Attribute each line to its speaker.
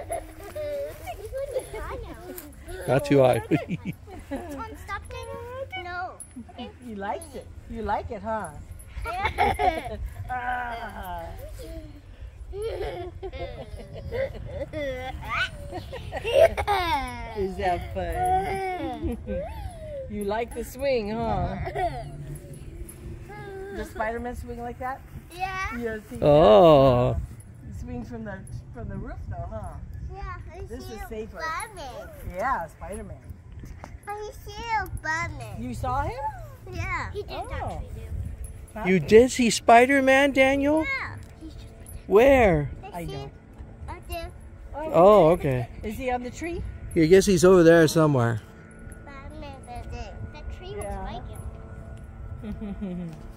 Speaker 1: Not too high.
Speaker 2: Stop getting. No.
Speaker 3: You liked it. You like it, huh? Ah. Is that fun? You like the swing, huh? Does Spider-Man swing like that?
Speaker 2: Yeah.
Speaker 3: You see
Speaker 1: Oh.
Speaker 3: He swings from the roof though, huh?
Speaker 2: Yeah.
Speaker 3: This is safer.
Speaker 2: Spider-Man.
Speaker 3: Yeah, Spider-Man.
Speaker 2: I see Spider-Man.
Speaker 3: You saw him?
Speaker 2: Yeah. He did actually do.
Speaker 1: You did see Spider-Man, Daniel?
Speaker 2: Yeah. He's just
Speaker 1: Where?
Speaker 3: I know.
Speaker 2: Right there.
Speaker 1: Oh, okay.
Speaker 3: Is he on the tree?
Speaker 1: I guess he's over there somewhere.
Speaker 2: Spider-Man right there. That tree
Speaker 3: Yeah.
Speaker 2: looks like him.